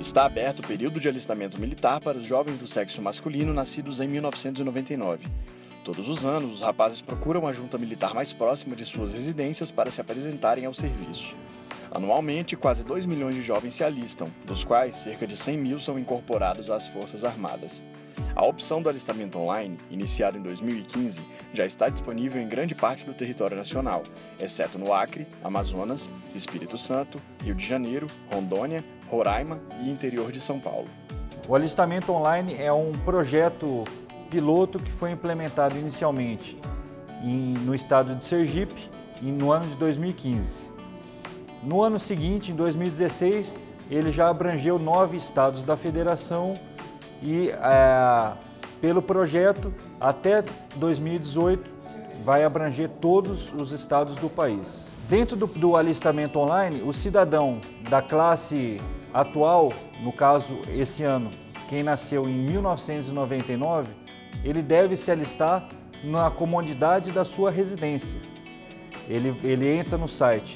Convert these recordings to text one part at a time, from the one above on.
Está aberto o período de alistamento militar para os jovens do sexo masculino nascidos em 1999. Todos os anos, os rapazes procuram a junta militar mais próxima de suas residências para se apresentarem ao serviço. Anualmente, quase 2 milhões de jovens se alistam, dos quais cerca de 100 mil são incorporados às Forças Armadas. A opção do alistamento online, iniciada em 2015, já está disponível em grande parte do território nacional, exceto no Acre, Amazonas, Espírito Santo, Rio de Janeiro, Rondônia, Roraima e interior de São Paulo. O alistamento online é um projeto piloto que foi implementado inicialmente no estado de Sergipe no ano de 2015. No ano seguinte, em 2016, ele já abrangeu 9 estados da federação e, pelo projeto, até 2018, vai abranger todos os estados do país. Dentro do alistamento online, o cidadão da classe atual, no caso, esse ano, quem nasceu em 1999, ele deve se alistar na comodidade da sua residência. Ele entra no site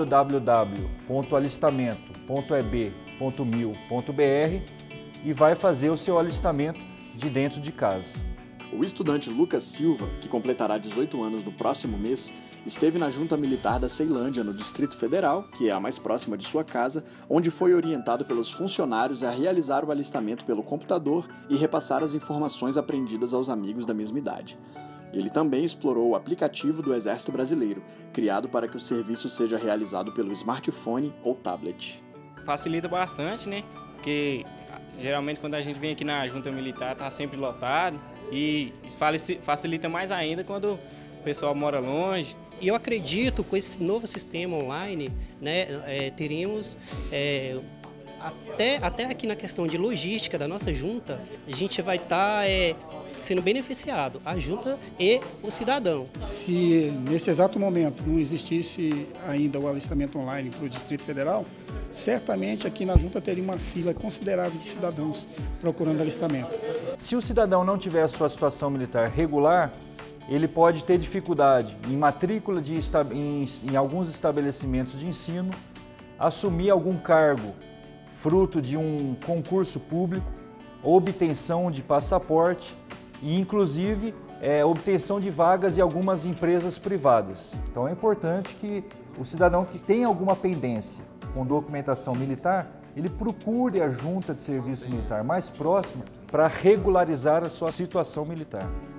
www.alistamento.eb.mil.br e vai fazer o seu alistamento de dentro de casa. O estudante Lucas Silva, que completará 18 anos no próximo mês, esteve na Junta Militar da Ceilândia, no Distrito Federal, que é a mais próxima de sua casa, onde foi orientado pelos funcionários a realizar o alistamento pelo computador e repassar as informações aprendidas aos amigos da mesma idade. Ele também explorou o aplicativo do Exército Brasileiro, criado para que o serviço seja realizado pelo smartphone ou tablet. Facilita bastante, né? Porque geralmente quando a gente vem aqui na Junta Militar está sempre lotado e facilita mais ainda quando o pessoal mora longe. E eu acredito que com esse novo sistema online, né, teríamos até aqui na questão de logística da nossa junta, a gente vai estar sendo beneficiado, a junta e o cidadão. Se nesse exato momento não existisse ainda o alistamento online para o Distrito Federal, certamente aqui na junta teria uma fila considerável de cidadãos procurando alistamento. Se o cidadão não tiver a sua situação militar regular, ele pode ter dificuldade em matrícula em alguns estabelecimentos de ensino, assumir algum cargo fruto de um concurso público, obtenção de passaporte e, inclusive, obtenção de vagas em algumas empresas privadas. Então é importante que o cidadão que tem alguma pendência com documentação militar, ele procure a junta de serviço militar mais próxima para regularizar a sua situação militar.